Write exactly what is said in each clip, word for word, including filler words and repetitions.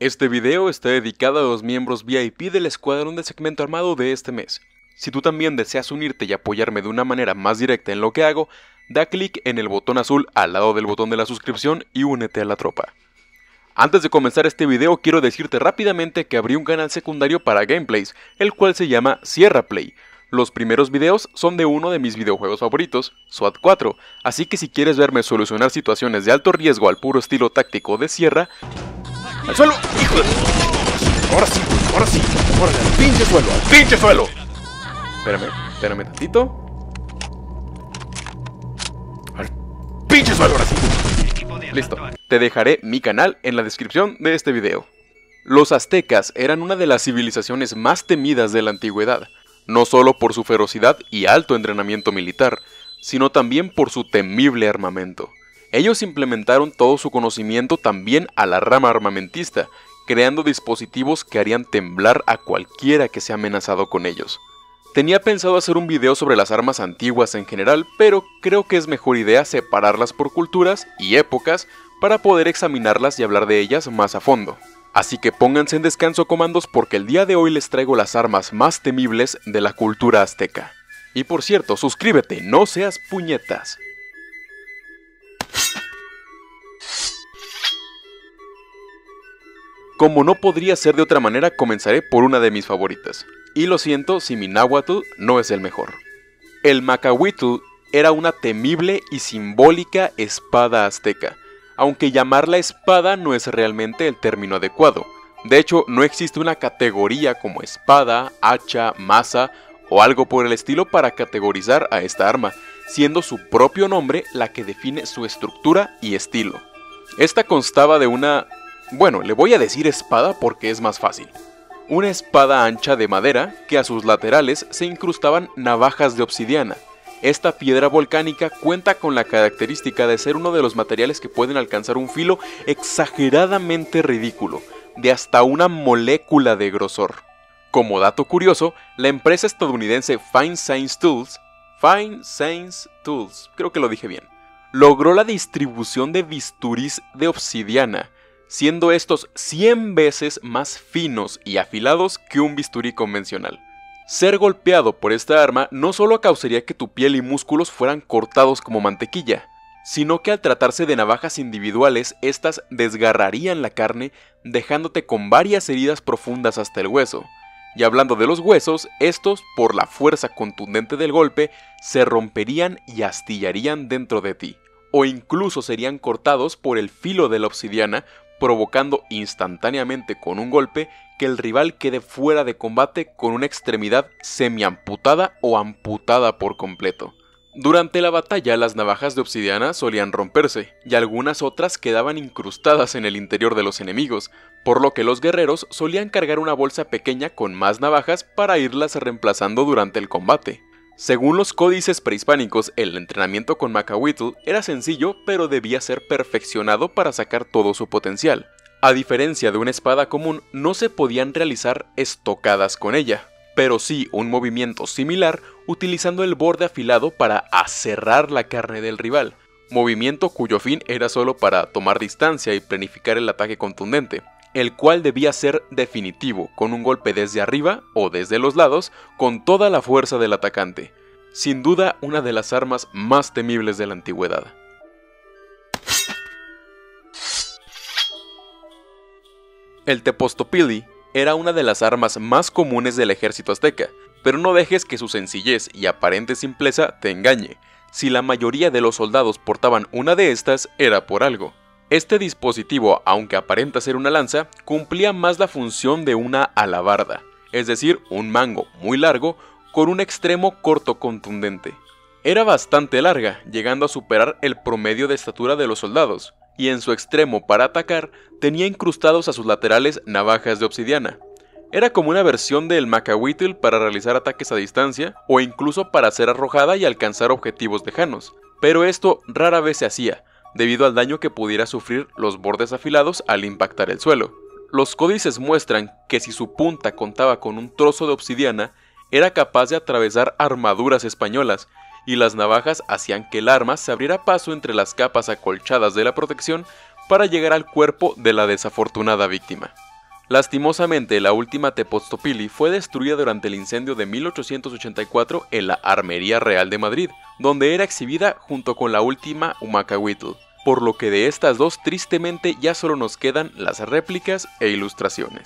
Este video está dedicado a los miembros V I P del escuadrón de segmento armado de este mes. Si tú también deseas unirte y apoyarme de una manera más directa en lo que hago, da clic en el botón azul al lado del botón de la suscripción y únete a la tropa. Antes de comenzar este video quiero decirte rápidamente que abrí un canal secundario para gameplays, el cual se llama Sierra Play. Los primeros videos son de uno de mis videojuegos favoritos, SWAT cuatro, así que si quieres verme solucionar situaciones de alto riesgo al puro estilo táctico de Sierra... ¡Al suelo! ¡Hijo de... Ahora sí, ahora sí, ahora al pinche suelo, al pinche suelo. Espérame, espérame tantito. Al pinche suelo, ahora sí. Listo, te dejaré mi canal en la descripción de este video. Los aztecas eran una de las civilizaciones más temidas de la antigüedad, no solo por su ferocidad y alto entrenamiento militar, sino también por su temible armamento. Ellos implementaron todo su conocimiento también a la rama armamentista, creando dispositivos que harían temblar a cualquiera que sea amenazado con ellos. Tenía pensado hacer un video sobre las armas antiguas en general, pero creo que es mejor idea separarlas por culturas y épocas para poder examinarlas y hablar de ellas más a fondo. Así que pónganse en descanso, comandos, porque el día de hoy les traigo las armas más temibles de la cultura azteca. Y por cierto, suscríbete, no seas puñetas. Como no podría ser de otra manera, comenzaré por una de mis favoritas. Y lo siento si mi náhuatl no es el mejor. El macahuitl era una temible y simbólica espada azteca, aunque llamarla espada no es realmente el término adecuado. De hecho, no existe una categoría como espada, hacha, maza o algo por el estilo para categorizar a esta arma, siendo su propio nombre la que define su estructura y estilo. Esta constaba de una... bueno, le voy a decir espada porque es más fácil. Una espada ancha de madera que a sus laterales se incrustaban navajas de obsidiana. Esta piedra volcánica cuenta con la característica de ser uno de los materiales que pueden alcanzar un filo exageradamente ridículo, de hasta una molécula de grosor. Como dato curioso, la empresa estadounidense Fine Science Tools, Fine Science Tools, creo que lo dije bien, logró la distribución de bisturís de obsidiana, siendo estos cien veces más finos y afilados que un bisturí convencional. Ser golpeado por esta arma no solo causaría que tu piel y músculos fueran cortados como mantequilla, sino que al tratarse de navajas individuales, estas desgarrarían la carne, dejándote con varias heridas profundas hasta el hueso. Y hablando de los huesos, estos, por la fuerza contundente del golpe, se romperían y astillarían dentro de ti, o incluso serían cortados por el filo de la obsidiana, provocando instantáneamente con un golpe que el rival quede fuera de combate con una extremidad semiamputada o amputada por completo. Durante la batalla las navajas de obsidiana solían romperse y algunas otras quedaban incrustadas en el interior de los enemigos, por lo que los guerreros solían cargar una bolsa pequeña con más navajas para irlas reemplazando durante el combate. Según los códices prehispánicos, el entrenamiento con macahuitl era sencillo, pero debía ser perfeccionado para sacar todo su potencial. A diferencia de una espada común, no se podían realizar estocadas con ella, pero sí un movimiento similar utilizando el borde afilado para aserrar la carne del rival, movimiento cuyo fin era solo para tomar distancia y planificar el ataque contundente, el cual debía ser definitivo, con un golpe desde arriba o desde los lados, con toda la fuerza del atacante. Sin duda, una de las armas más temibles de la antigüedad. El tepostopili era una de las armas más comunes del ejército azteca, pero no dejes que su sencillez y aparente simpleza te engañe. Si la mayoría de los soldados portaban una de estas, era por algo. Este dispositivo, aunque aparenta ser una lanza, cumplía más la función de una alabarda, es decir, un mango muy largo con un extremo corto contundente. Era bastante larga, llegando a superar el promedio de estatura de los soldados, y en su extremo para atacar tenía incrustados a sus laterales navajas de obsidiana. Era como una versión del macahuitl para realizar ataques a distancia o incluso para ser arrojada y alcanzar objetivos lejanos, pero esto rara vez se hacía, debido al daño que pudiera sufrir los bordes afilados al impactar el suelo. Los códices muestran que si su punta contaba con un trozo de obsidiana, era capaz de atravesar armaduras españolas, y las navajas hacían que el arma se abriera paso entre las capas acolchadas de la protección para llegar al cuerpo de la desafortunada víctima. Lastimosamente, la última Tepoztopili fue destruida durante el incendio de mil ochocientos ochenta y cuatro en la Armería Real de Madrid, donde era exhibida junto con la última Humacahuitl, por lo que de estas dos tristemente ya solo nos quedan las réplicas e ilustraciones.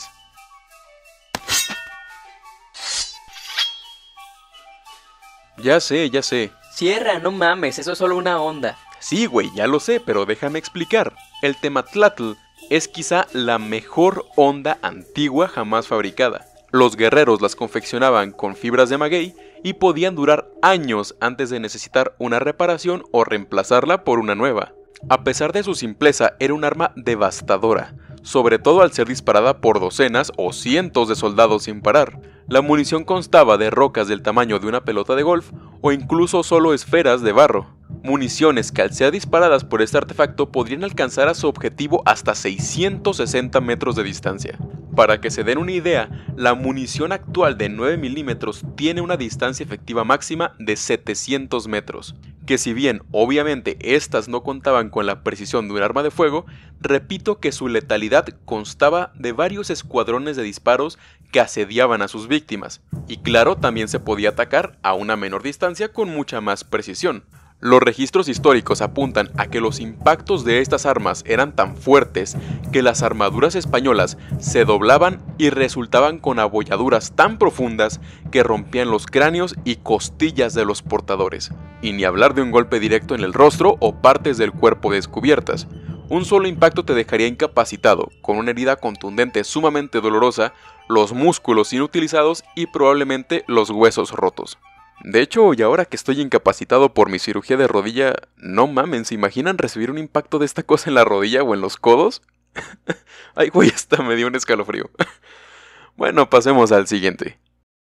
Ya sé, ya sé. Cierra, no mames, eso es solo una onda. Sí, güey, ya lo sé, pero déjame explicar. El Temachtlatl es quizá la mejor onda antigua jamás fabricada. Los guerreros las confeccionaban con fibras de maguey y podían durar años antes de necesitar una reparación o reemplazarla por una nueva. A pesar de su simpleza, era un arma devastadora, sobre todo al ser disparada por docenas o cientos de soldados sin parar. La munición constaba de rocas del tamaño de una pelota de golf o incluso solo esferas de barro. Municiones que al ser disparadas por este artefacto podrían alcanzar a su objetivo hasta seiscientos sesenta metros de distancia. Para que se den una idea, la munición actual de nueve milímetros tiene una distancia efectiva máxima de setecientos metros, que si bien obviamente estas no contaban con la precisión de un arma de fuego, repito que su letalidad constaba de varios escuadrones de disparos que asediaban a sus víctimas, y claro, también se podía atacar a una menor distancia con mucha más precisión. Los registros históricos apuntan a que los impactos de estas armas eran tan fuertes que las armaduras españolas se doblaban y resultaban con abolladuras tan profundas que rompían los cráneos y costillas de los portadores. Y ni hablar de un golpe directo en el rostro o partes del cuerpo descubiertas. Un solo impacto te dejaría incapacitado, con una herida contundente sumamente dolorosa, los músculos inutilizados y probablemente los huesos rotos. De hecho, y ahora que estoy incapacitado por mi cirugía de rodilla, no mamen, ¿se imaginan recibir un impacto de esta cosa en la rodilla o en los codos? Ay, güey, hasta me dio un escalofrío. Bueno, pasemos al siguiente.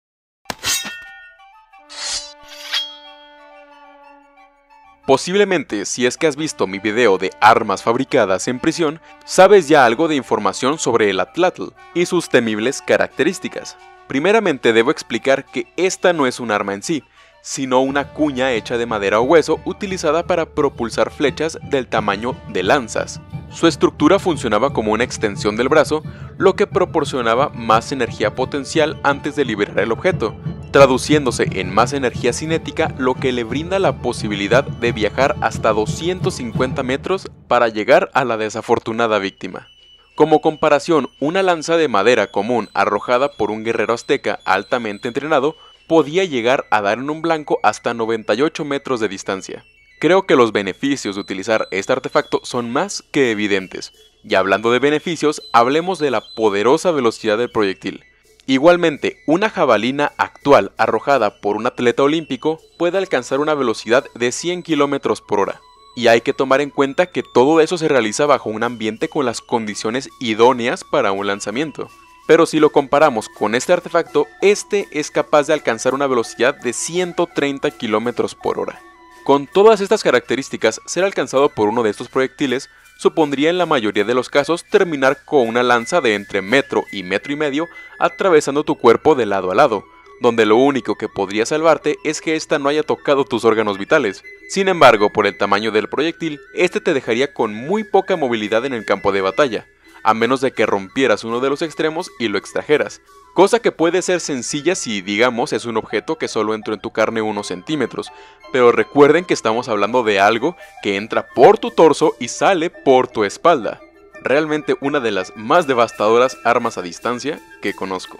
Posiblemente, si es que has visto mi video de armas fabricadas en prisión, sabes ya algo de información sobre el Atlatl y sus temibles características. Primeramente debo explicar que esta no es un arma en sí, sino una cuña hecha de madera o hueso utilizada para propulsar flechas del tamaño de lanzas. Su estructura funcionaba como una extensión del brazo, lo que proporcionaba más energía potencial antes de liberar el objeto, traduciéndose en más energía cinética, lo que le brinda la posibilidad de viajar hasta doscientos cincuenta metros para llegar a la desafortunada víctima. Como comparación, una lanza de madera común arrojada por un guerrero azteca altamente entrenado podía llegar a dar en un blanco hasta noventa y ocho metros de distancia. Creo que los beneficios de utilizar este artefacto son más que evidentes. Y hablando de beneficios, hablemos de la poderosa velocidad del proyectil. Igualmente, una jabalina actual arrojada por un atleta olímpico puede alcanzar una velocidad de cien kilómetros por hora. Y hay que tomar en cuenta que todo eso se realiza bajo un ambiente con las condiciones idóneas para un lanzamiento. Pero si lo comparamos con este artefacto, este es capaz de alcanzar una velocidad de ciento treinta kilómetros por hora. Con todas estas características, ser alcanzado por uno de estos proyectiles supondría en la mayoría de los casos terminar con una lanza de entre metro y metro y medio atravesando tu cuerpo de lado a lado, donde lo único que podría salvarte es que ésta no haya tocado tus órganos vitales. Sin embargo, por el tamaño del proyectil, este te dejaría con muy poca movilidad en el campo de batalla, a menos de que rompieras uno de los extremos y lo extrajeras, cosa que puede ser sencilla si, digamos, es un objeto que solo entró en tu carne unos centímetros, pero recuerden que estamos hablando de algo que entra por tu torso y sale por tu espalda. Realmente una de las más devastadoras armas a distancia que conozco.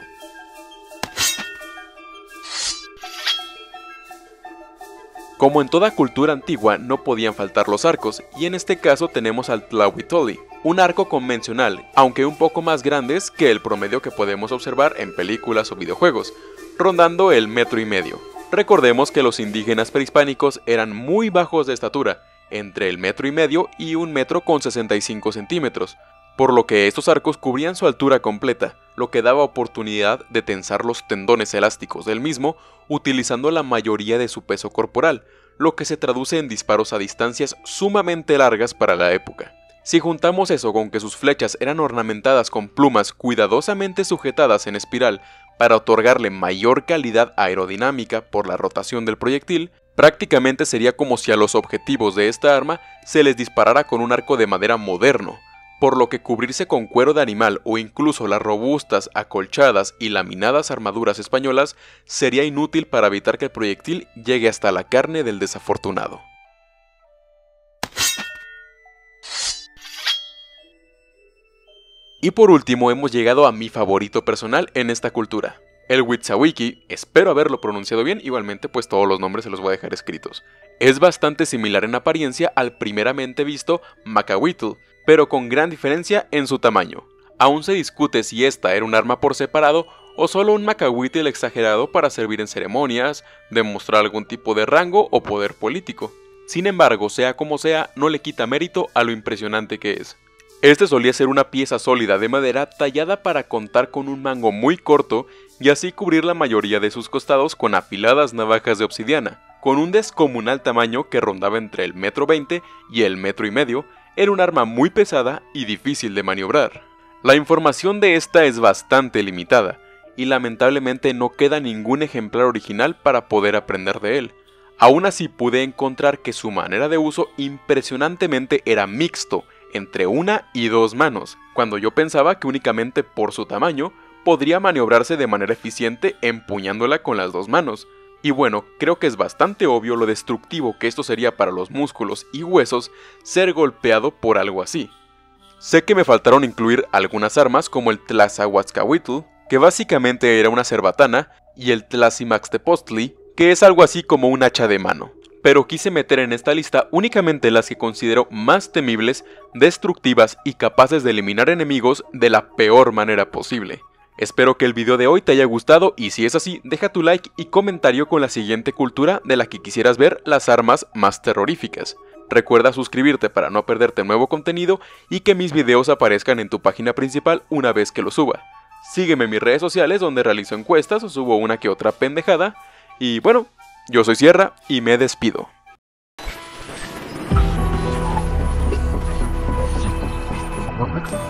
Como en toda cultura antigua, no podían faltar los arcos, y en este caso tenemos al Tlahuitoli, un arco convencional, aunque un poco más grandes que el promedio que podemos observar en películas o videojuegos, rondando el metro y medio. Recordemos que los indígenas prehispánicos eran muy bajos de estatura, entre el metro y medio y un metro con sesenta y cinco centímetros, por lo que estos arcos cubrían su altura completa, lo que daba oportunidad de tensar los tendones elásticos del mismo utilizando la mayoría de su peso corporal, lo que se traduce en disparos a distancias sumamente largas para la época. Si juntamos eso con que sus flechas eran ornamentadas con plumas cuidadosamente sujetadas en espiral para otorgarle mayor calidad aerodinámica por la rotación del proyectil, prácticamente sería como si a los objetivos de esta arma se les disparara con un arco de madera moderno, por lo que cubrirse con cuero de animal o incluso las robustas, acolchadas y laminadas armaduras españolas sería inútil para evitar que el proyectil llegue hasta la carne del desafortunado. Y por último hemos llegado a mi favorito personal en esta cultura. El Witsawiqui, espero haberlo pronunciado bien, igualmente pues todos los nombres se los voy a dejar escritos. Es bastante similar en apariencia al primeramente visto Macahuitl, pero con gran diferencia en su tamaño. Aún se discute si esta era un arma por separado o solo un Macahuitl exagerado para servir en ceremonias, demostrar algún tipo de rango o poder político. Sin embargo, sea como sea, no le quita mérito a lo impresionante que es. Este solía ser una pieza sólida de madera tallada para contar con un mango muy corto y así cubrir la mayoría de sus costados con afiladas navajas de obsidiana. Con un descomunal tamaño que rondaba entre el metro veinte y el metro y medio, era un arma muy pesada y difícil de maniobrar. La información de esta es bastante limitada, y lamentablemente no queda ningún ejemplar original para poder aprender de él. Aún así pude encontrar que su manera de uso impresionantemente era mixto, entre una y dos manos, cuando yo pensaba que únicamente por su tamaño podría maniobrarse de manera eficiente empuñándola con las dos manos. Y bueno, creo que es bastante obvio lo destructivo que esto sería para los músculos y huesos ser golpeado por algo así. Sé que me faltaron incluir algunas armas como el Tlazahuatzcahuitl, que básicamente era una cerbatana, y el Tlazimaxtepostli, que es algo así como un hacha de mano. Pero quise meter en esta lista únicamente las que considero más temibles, destructivas y capaces de eliminar enemigos de la peor manera posible. Espero que el video de hoy te haya gustado y si es así, deja tu like y comentario con la siguiente cultura de la que quisieras ver las armas más terroríficas. Recuerda suscribirte para no perderte nuevo contenido y que mis videos aparezcan en tu página principal una vez que los suba. Sígueme en mis redes sociales donde realizo encuestas o subo una que otra pendejada. Y bueno, yo soy Sierra y me despido. Perfect.